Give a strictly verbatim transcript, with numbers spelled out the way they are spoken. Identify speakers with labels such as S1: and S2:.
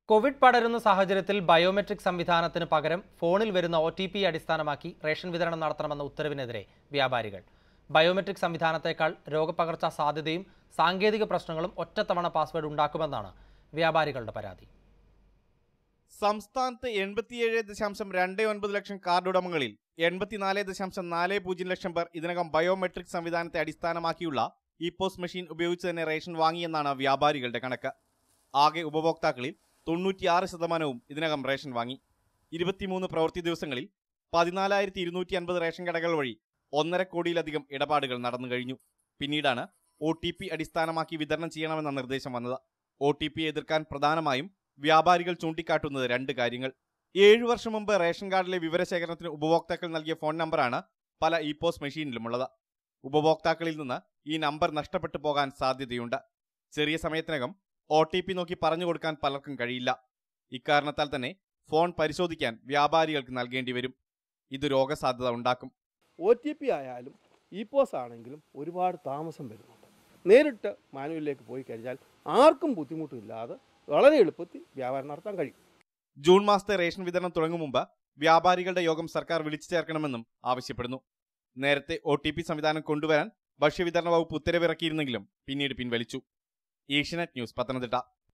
S1: Covid പടരുന്ന സാഹചര്യത്തിൽ biometric സംവിധാനത്തിന് പകരം ഫോണിൽ വരുന്ന ഒ ടി പി അടിസ്ഥാനമാക്കി റേഷൻ വിതരണം നടത്തണമെന്ന ഉത്തരവിനെതിരെ വ്യാപാരികൾ. ബയോമെട്രിക് സംവിധാനത്തേക്കാൾ രോഗപകർച്ചാ സാധ്യതയും സാങ്കേതിക പ്രശ്നങ്ങളും ഒറ്റത്തവണ പാസ്വേഡ് ഉണ്ടാക്കുമെന്നാണ് വ്യാപാരികളുടെ പരാതി.
S2: സംസ്ഥാനത്ത് എൺപത്തിയേഴ് ദശാംശം രണ്ട് ഒൻപത് ലക്ഷം കാർഡ് ഉടമകളിൽ എൺപത്തിനാല് ദശാംശം നാല് പൂജ്യം ലക്ഷം പേർ ഇതിനകം ബയോമെട്രിക് സംവിധാനത്തെ അടിസ്ഥാനമാക്കിയുള്ള ഇ പോസ് മെഷീൻ ഉപയോഗിച്ച് തന്നെ റേഷൻ വാങ്ങിയെന്നാണ് വ്യാപാരികളുടെ കണക്ക്. ആകെ ഉപഭോക്താക്കളിൽ തൊണ്ണൂറ്റിയാറ് ശതമാനവും ഇതിനകം റേഷൻ വാങ്ങി. ഇരുപത്തിമൂന്ന് പ്രവൃത്തി ദിവസങ്ങളിൽ പതിനാലായിരത്തി ഇരുന്നൂറ്റി അൻപത് റേഷൻ കടകൾ വഴി ഒന്നര കോടിയിലധികം ഇടപാടുകൾ നടന്നു കഴിഞ്ഞു. പിന്നീടാണ് ഒ ടി പി അടിസ്ഥാനമാക്കി വിതരണം ചെയ്യണമെന്ന നിർദ്ദേശം വന്നത്. ഒ ടി പി എതിർക്കാൻ പ്രധാനമായും വ്യാപാരികൾ ചൂണ്ടിക്കാട്ടുന്നത് രണ്ട് കാര്യങ്ങൾ. ഏഴു വർഷം മുമ്പ് റേഷൻ കാർഡിലെ വിവരശേഖരണത്തിന് ഉപഭോക്താക്കൾ നൽകിയ ഫോൺ നമ്പറാണ് പല ഇ പോസ് മെഷീനിലുമുള്ളത്. ഉപഭോക്താക്കളിൽ നിന്ന് ഈ നമ്പർ നഷ്ടപ്പെട്ടു പോകാൻ സാധ്യതയുണ്ട്. ചെറിയ സമയത്തിനകം ഒ ടി പി നോക്കി പറഞ്ഞു കൊടുക്കാൻ പലർക്കും കഴിയില്ല. ഇക്കാരണത്താൽ തന്നെ ഫോൺ പരിശോധിക്കാൻ വ്യാപാരികൾക്ക് നൽകേണ്ടി വരും. ഇത് രോഗസാധ്യത ഉണ്ടാക്കും.
S3: ഒ ടി പി ആയാലും ഇ പോസ് ആണെങ്കിലും ഒരുപാട് താമസം വരുന്നുണ്ട്. നേരിട്ട് മാനുവലിലേക്ക് പോയി കഴിഞ്ഞാൽ ആർക്കും ബുദ്ധിമുട്ടില്ലാതെ വളരെ എളുപ്പത്തിൽ വ്യാപാരം നടത്താൻ കഴിയും.
S2: ജൂൺ മാസത്തെ റേഷൻ വിതരണം തുടങ്ങും മുമ്പ് വ്യാപാരികളുടെ യോഗം സർക്കാർ വിളിച്ചു ചേർക്കണമെന്നും ആവശ്യപ്പെടുന്നു. നേരത്തെ ഒ ടി പി സംവിധാനം കൊണ്ടുവരാൻ ഭക്ഷ്യവിതരണ വകുപ്പ് ഉത്തരവിറക്കിയിരുന്നെങ്കിലും പിന്നീട് പിൻവലിച്ചു. ഏഷ്യാനെറ്റ് ന്യൂസ്, പത്തനംതിട്ട.